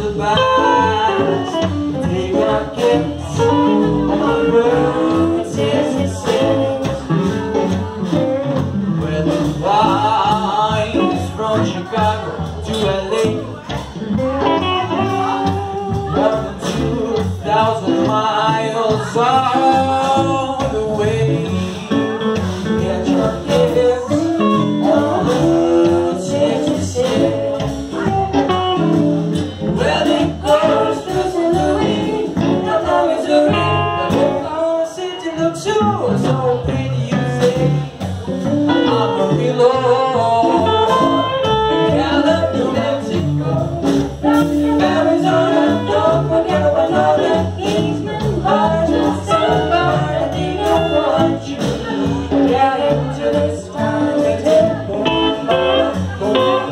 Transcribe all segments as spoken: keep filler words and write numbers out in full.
goodbyes, take our gifts on the road sixty-six, where the lines from Chicago to L A, more than two thousand miles all the way. Get your gifts on the road sixty-six. So pretty, you say Amarillo, Gallup, New Mexico, Arizona, don't forget about Northern Eastman, Georgia, San Bernardino, want you get into this town, it's a boom, boom,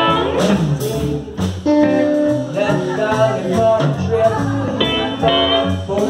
boom, let California trip, boom,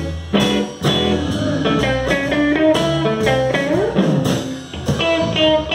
Thank you.